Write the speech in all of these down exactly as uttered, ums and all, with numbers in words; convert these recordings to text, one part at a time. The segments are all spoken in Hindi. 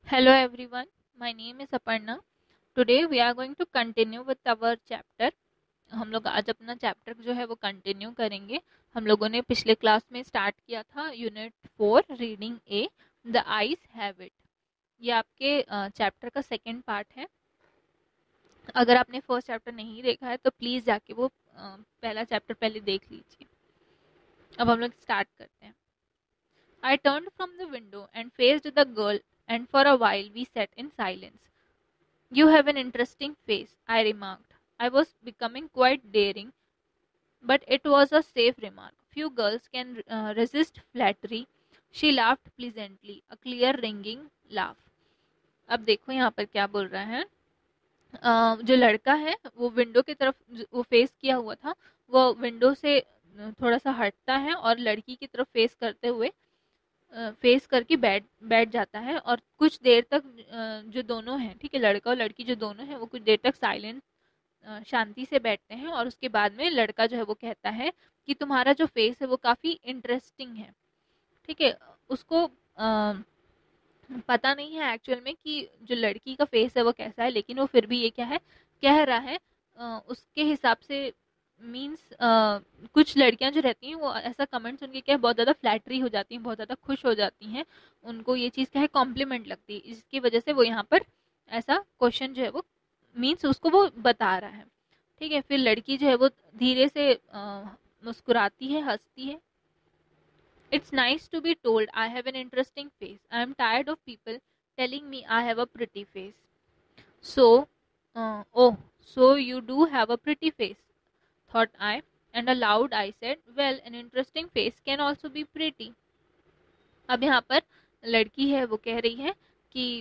Hello everyone, my name is Aparna. Today we are going to continue with our chapter. हम लोग आज अपना चैप्टर जो है वो कंटिन्यू करेंगे. हम लोगों ने पिछले क्लास में स्टार्ट किया था unit four reading A the eyes have it. ये आपके चैप्टर का सेकंड पार्ट है. अगर आपने फर्स्ट चैप्टर नहीं देखा है तो प्लीज़ जाके वो अ, पहला चैप्टर पहले देख लीजिए. अब हम लोग स्टार्ट करते हैं. I turned from the window and faced the girl, and for a while we sat in silence. You have an interesting face, I remarked. I was becoming quite daring, but it was a safe remark. Few girls can uh, resist flattery. She laughed pleasantly, a clear ringing laugh. अब देखो यहाँ पर क्या बोल रहा है. अ, जो लड़का है वो विंडो की तरफ ज- वो फेस किया हुआ था. वो विंडो से अ, थोड़ा सा हटता है और लड़की की तरफ फेस करते हुए फेस करके बैठ बैठ जाता है. और कुछ देर तक अ, जो दोनों हैं, ठीक है, लड़का और लड़की जो दोनों हैं वो कुछ देर तक साइलेंट शांति से बैठते हैं. और उसके बाद में लड़का जो है वो कहता है कि तुम्हारा जो फेस है वो काफ़ी इंटरेस्टिंग है. ठीक है. उसको अ, पता नहीं है एक्चुअल में कि जो लड़की का फेस है वो कैसा है, लेकिन वो फिर भी ये क्या है कह रहा है. अ, उसके हिसाब से मीन्स कुछ लड़कियां जो रहती हैं वो ऐसा कमेंट सुन के क्या है बहुत ज़्यादा फ्लैटरी हो जाती हैं, बहुत ज़्यादा खुश हो जाती हैं. उनको ये चीज़ क्या है कॉम्प्लीमेंट लगती है. इसकी वजह से वो यहाँ पर ऐसा क्वेश्चन जो है वो मीन्स उसको वो बता रहा है. ठीक है. फिर लड़की जो है वो धीरे से अ, मुस्कुराती है, हंसती है. It's nice to be told I have an interesting face. I am tired of people telling me I have a pretty face. So, uh, oh, so you do have a pretty face, thought I, and aloud I said, well, an interesting face can also be pretty. अब यहाँ पर लड़की है वो कह रही है कि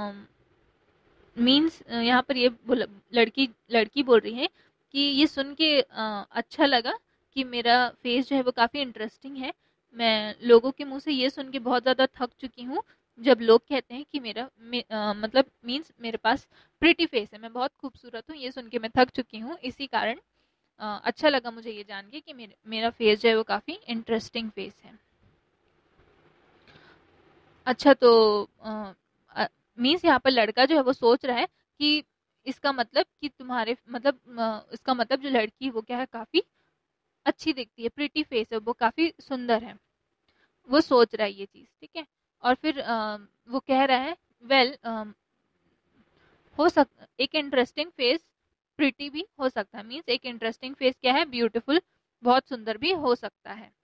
मीन्स यहाँ पर ये बोला- लड़की लड़की बोल रही है कि ये सुन के अ, अच्छा लगा कि मेरा फेस जो है वो काफ़ी इंटरेस्टिंग है. मैं लोगों के मुंह से ये सुन के बहुत ज़्यादा थक चुकी हूँ जब लोग कहते हैं कि मेरा मे, अ, मतलब मीन्स मेरे पास प्रिटी फेस है, मैं बहुत खूबसूरत हूँ. ये सुन के मैं थक चुकी हूँ. इसी कारण अ, अच्छा लगा मुझे ये जान के कि मेरे मेरा फेस जो है वो काफ़ी इंटरेस्टिंग फेस है. अच्छा तो मीन्स यहाँ पर लड़का जो है वो सोच रहा है कि इसका मतलब कि तुम्हारे मतलब अ, इसका मतलब जो लड़की है वो क्या है काफी अच्छी दिखती है, प्रिटी फेस है, वो काफी सुंदर है. वो सोच रहा है ये चीज. ठीक है. और फिर अ, वो कह रहा है वेल well, हो सक एक इंटरेस्टिंग फेस प्रिटी भी हो सकता है. मीन्स एक इंटरेस्टिंग फेस क्या है ब्यूटीफुल, बहुत सुंदर भी हो सकता है.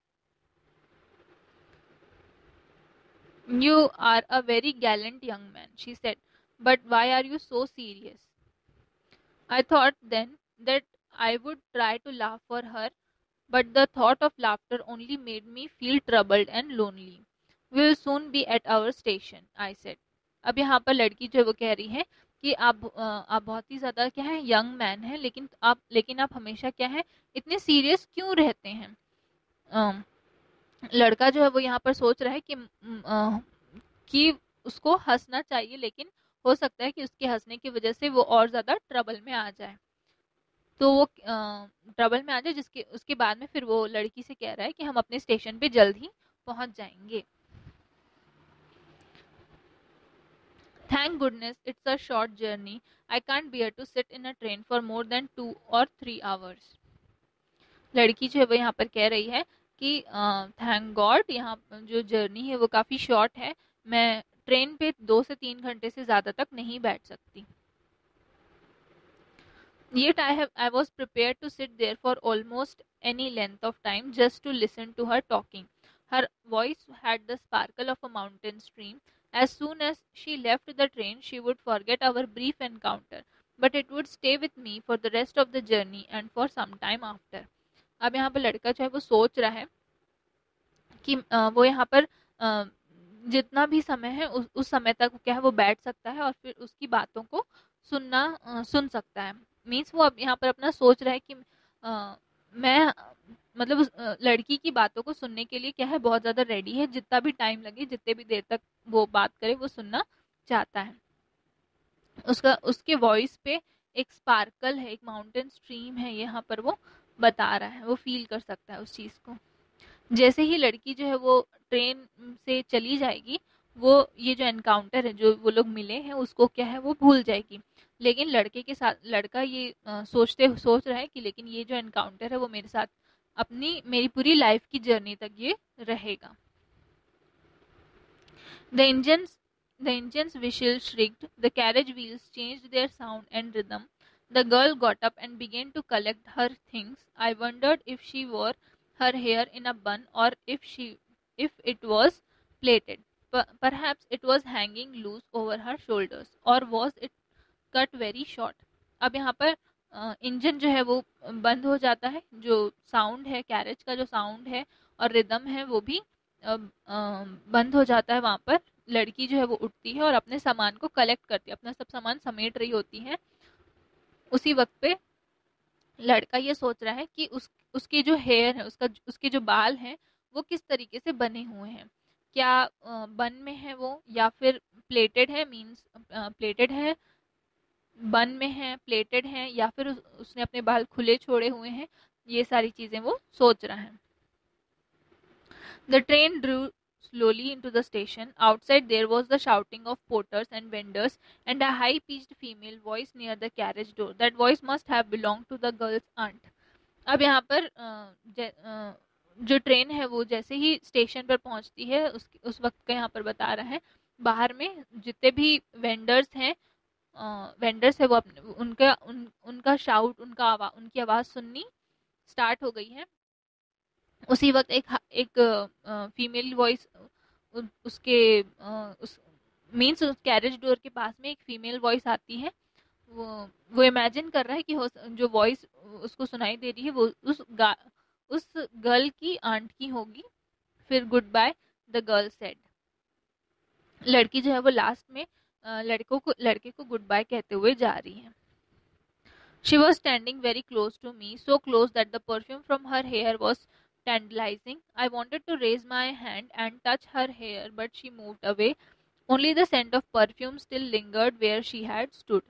You are a very gallant young man, she said, but why are you so serious? I thought then that I would try to laugh for her, but the thought of laughter only made me feel troubled and lonely. We will soon be at our station, I said. अब यहाँ पर लड़की जो है वो कह रही है कि आप अ, आप बहुत ही ज़्यादा क्या है यंग मैन है, लेकिन आप लेकिन आप हमेशा क्या है इतने सीरियस क्यों रहते हैं. अम, लड़का जो है वो यहाँ पर सोच रहा है कि म, अ, कि उसको हंसना चाहिए, लेकिन हो सकता है कि उसके हंसने की वजह से वो और ज़्यादा ट्रबल में आ जाए. तो वो ट्रबल में आ जाए जिसके उसके बाद में फिर वो लड़की से कह रहा है कि हम अपने स्टेशन पे जल्द ही पहुंच जाएंगे. Thank goodness it's a short journey. I can't bear to sit in a train for more than two or three hours. लड़की जो है वो यहाँ पर कह रही है कि थैंक गॉड यहाँ जो जर्नी है वो काफ़ी शॉर्ट है, मैं ट्रेन पे दो से तीन घंटे से ज़्यादा तक नहीं बैठ सकती. Yet I have I was prepared to sit there for almost any length of time just to listen to her talking. Her voice had the sparkle of a mountain stream. As soon as she left the train, she would forget our brief encounter, but it would stay with me for the rest of the journey and for some time after. अब यहाँ पर लड़का जो है वो सोच रहा है कि अ, वो यहाँ पर अ, जितना भी समय है उस उस समय तक क्या है वो बैठ सकता है और फिर उसकी बातों को सुनना अ, सुन सकता है. मीन्स वो अब यहाँ पर अपना सोच रहा है कि अ, मैं मतलब उस अ, लड़की की बातों को सुनने के लिए क्या है बहुत ज़्यादा रेडी है, जितना भी टाइम लगे जितने भी देर तक वो बात करे वो सुनना चाहता है. उसका उसके वॉइस पे एक स्पार्कल है, एक माउंटेन स्ट्रीम है, यहाँ पर वो बता रहा है, वो फील कर सकता है उस चीज़ को. जैसे ही लड़की जो है वो ट्रेन से चली जाएगी वो ये जो एनकाउंटर है, जो वो लोग मिले हैं, उसको क्या है वो भूल जाएगी। लेकिन लड़के के साथ लड़का ये अ, सोचते सोच रहा है कि लेकिन ये जो एनकाउंटर है वो मेरे साथ अपनी मेरी पूरी लाइफ की जर्नी तक ये रहेगा। The engines, the engine's whistle shrieked, the carriage wheels changed their sound and rhythm. The girl got up and began to collect her things. I wondered if she wore her hair in a bun or if she if it was plaited. Per- Perhaps it was hanging loose over her shoulders, or was it cut very short? अब यहाँ पर इंजन जो है वो बंद हो जाता है, जो साउंड है, कैरेज का जो साउंड है और रिदम है वो भी अ, अ, बंद हो जाता है। वहाँ पर लड़की जो है वो उठती है और अपने सामान को कलेक्ट करती है, अपना सब सामान समेट रही होती है। उसी वक्त पे लड़का ये सोच रहा है कि उस उसके जो हेयर है, उसका उसके जो बाल हैं वो किस तरीके से बने हुए हैं। क्या अ, बन में है वो, या फिर प्लेटेड है, मीन्स प्लेटेड है, बन में है, प्लेटेड है, या फिर उस, उसने अपने बाल खुले छोड़े हुए हैं। ये सारी चीजें वो सोच रहा है। The train drew slowly into the station. Outside there was the shouting of porters and vendors and a high-pitched female voice near the carriage door. That voice must have belonged to the girl's aunt. अब यहाँ पर अ, ज- अ, जो ट्रेन है वो जैसे ही स्टेशन पर पहुंचती है, उस उस वक्त का यहाँ पर बता रहा है। बाहर में जितने भी वेंडर्स हैं, वेंडर्स है वो अपने उनका उन, उनका शाउट, उनका आवाज, उनकी आवाज़ सुननी स्टार्ट हो गई है। उसी वक्त एक एक फीमेल वॉइस उसके अ, उस मीन्स उस कैरेज डोर के पास में एक फीमेल वॉइस आती है। वो वो इमेजिन कर रहा है कि हो जो वॉइस उसको सुनाई दे रही है वो उस गा, उस गर्ल की आंट की होगी। फिर goodbye the girl said. लड़की जो है वो लास्ट में अ, लड़कों को लड़के को गुड बाय कहते हुए जा रही है। She was standing very close to me, so close that the perfume from her hair was tantalizing. I wanted to raise my hand and touch her hair, but she moved away. Only the scent of perfume still lingered where she had stood.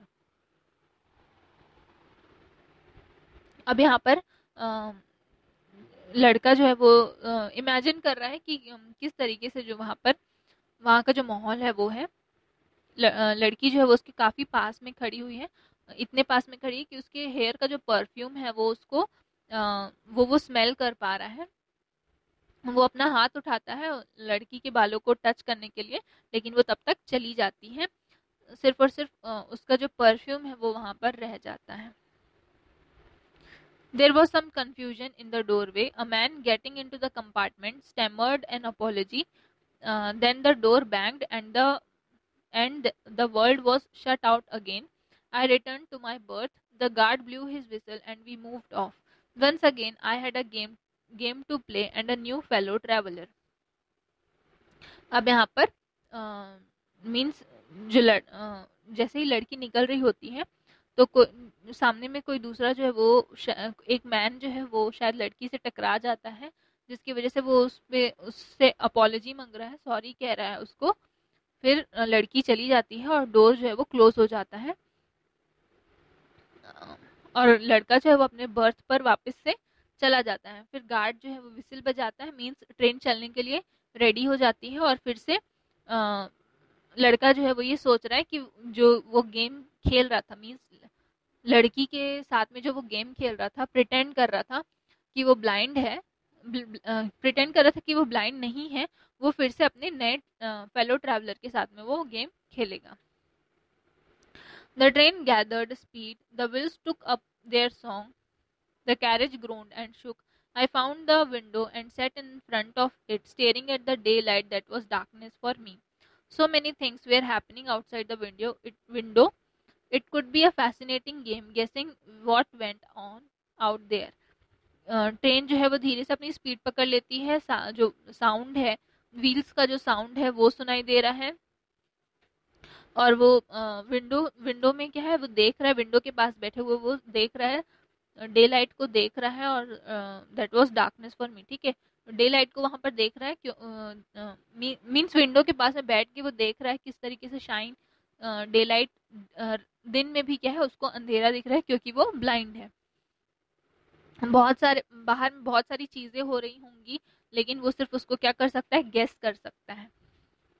अब यहाँ पर अ, लड़का जो है वो इमेजिन कर रहा है कि अम, किस तरीके से जो वहाँ पर वहाँ का जो माहौल है वो है। ल- अ, लड़की जो है वो उसके काफी पास में खड़ी हुई है, इतने पास में खड़ी है कि उसके हेयर का जो परफ्यूम है वो उसको अ, वो वो स्मेल कर पा रहा है। वो अपना हाथ उठाता है लड़की के बालों को टच करने के लिए, लेकिन वो तब तक चली जाती है। सिर्फ और सिर्फ अ, उसका जो परफ्यूम है वो वहां पर रह जाता है। There was some confusion in the doorway. A man getting into the compartment stammered an apology. Uh, then the door banged and the and the world was shut out again. I returned to my berth. The guard blew his whistle and we moved off. Once again, I had a game game to play and a new fellow traveler. अब यहाँ पर मीन्स जो लड़ अ, जैसे ही लड़की निकल रही होती है तो को, सामने में कोई दूसरा जो है वो श- एक मैन जो है वो शायद लड़की से टकरा जाता है, जिसकी वजह से वो उस पे उससे अपॉलजी मांग रहा है, सॉरी कह रहा है उसको। फिर अ, लड़की चली जाती है और डोर जो है वो क्लोज हो जाता है। अ, और लड़का जो है वो अपने बर्थ पर वापस से चला जाता है। फिर गार्ड जो है वो विसिल बजाता है, मीन्स ट्रेन चलने के लिए रेडी हो जाती है। और फिर से अ, लड़का जो है वो ये सोच रहा है कि जो वो गेम खेल रहा था, मीन्स लड़की के साथ में जो वो गेम खेल रहा था, प्रिटेंड कर रहा था कि वो ब्लाइंड है, प्रिटेंड कर रहा था कि वो ब्लाइंड नहीं है, वो फिर से अपने नए फेलो ट्रैवलर के साथ में वो गेम खेलेगा। The train gathered speed. The wheels took up their song. The carriage groaned and shook. I found the window and sat in front of it, staring at the daylight that was darkness for me. So many things were happening outside the window. It, window. It could be a fascinating game, guessing what went on out there. Train जो है वो धीरे से अपनी स्पीड पकड़ लेती है। सा, जो साउंड है, व्हील्स का जो साउंड है वो सुनाई दे रहा है। और वो विंडो विंडो में क्या है वो देख रहा है, विंडो के पास बैठे हुए वो देख रहा है, डे लाइट को देख रहा है। और that was darkness for me, ठीक है। डे लाइट को वहां पर देख रहा है, क्यों मीन्स विंडो के पास में बैठ के वो देख रहा है किस तरीके से शाइन डे लाइट दिन में भी क्या है उसको अंधेरा दिख रहा है, क्योंकि वो ब्लाइंड है। बहुत सारे बाहर में बहुत सारी चीजें हो रही होंगी, लेकिन वो सिर्फ उसको क्या कर सकता है, गेस कर सकता है।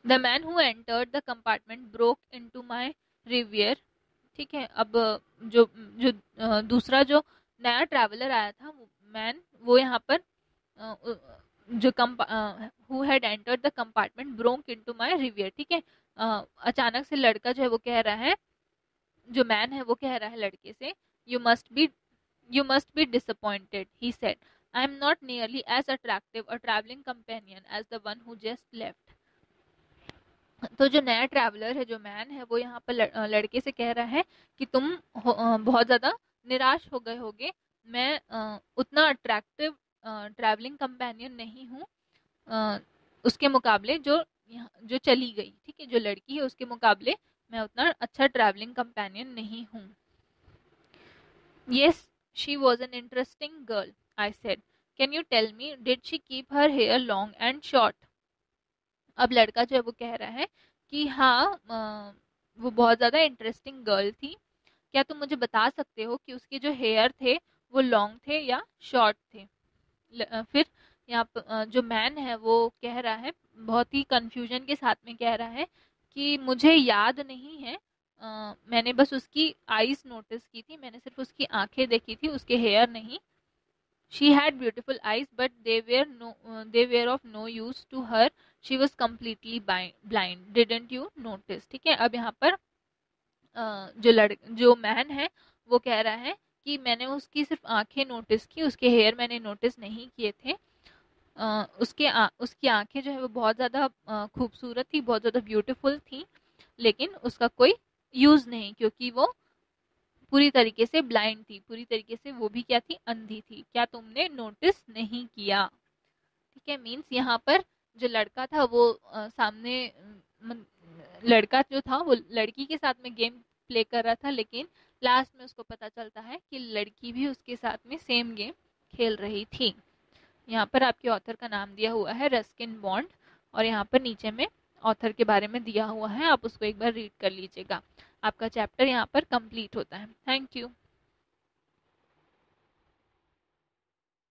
The man who entered the compartment broke into my reverie. ठीक है, अब जो जो अ, दूसरा जो नया ट्रैवलर आया था, वो मैन, वो यहाँ पर अ, उ- जो who had entered the compartment broke into my reverie. ठीक है, अ, अचानक से लड़का जो है वो कह रहा है, जो मैन है वो कह रहा है लड़के से, you must be you must be disappointed, he said, I am not nearly as attractive a travelling companion as the one who just left. तो जो नया ट्रैवलर है, जो मैन है, वो यहाँ पर लड़, अ, लड़के से कह रहा है कि तुम हो, अ, बहुत ज़्यादा निराश हो गए होगे, मैं अ, उतना अट्रैक्टिव ट्रैवलिंग कंपेनियन नहीं हूँ अ, उसके मुकाबले जो यहाँ जो चली गई। ठीक है, जो लड़की है उसके मुकाबले मैं उतना अच्छा ट्रैवलिंग कंपेनियन नहीं हूँ। Yes, she was an interesting girl, I said. Can you tell me, did she keep her hair long and short? अब लड़का जो है वो कह रहा है कि हाँ, अ, वो बहुत ज़्यादा इंटरेस्टिंग गर्ल थी। क्या तुम मुझे बता सकते हो कि उसके जो हेयर थे वो लॉन्ग थे या शॉर्ट थे? ल- अ, फिर यहाँ प- अ, जो मैन है वो कह रहा है, बहुत ही कंफ्यूजन के साथ में कह रहा है कि मुझे याद नहीं है, अ, मैंने बस उसकी आईज नोटिस की थी, मैंने सिर्फ उसकी आंखें देखी थी, उसके हेयर नहीं। She had beautiful eyes but they were no they were of no use to her, she was completely blind, didn't you notice. ठीक है, अब यहाँ पर अ, जो लड़ जो मैन है वो कह रहा है कि मैंने उसकी सिर्फ आंखें नोटिस की, उसके हेयर मैंने नोटिस नहीं किए थे। अ, उसके आ, उसकी आंखें जो है वो बहुत ज़्यादा अ, खूबसूरत थी, बहुत ज़्यादा ब्यूटीफुल थी, लेकिन उसका कोई यूज़ नहीं, क्योंकि वो पूरी तरीके से ब्लाइंड थी, पूरी तरीके से वो भी क्या थी, अंधी थी। क्या तुमने नोटिस नहीं किया? ठीक है, मीन्स यहाँ पर जो लड़का था वो अ, सामने अम, लड़का जो था वो लड़की के साथ में गेम प्ले कर रहा था, लेकिन लास्ट में उसको पता चलता है कि लड़की भी उसके साथ में सेम गेम खेल रही थी। यहाँ पर आपके ऑथर का नाम दिया हुआ है रस्किन बॉन्ड, और यहाँ पर नीचे में ऑथर के बारे में दिया हुआ है, आप उसको एक बार रीड कर लीजिएगा। आपका चैप्टर यहाँ पर कंप्लीट होता है। Thank you.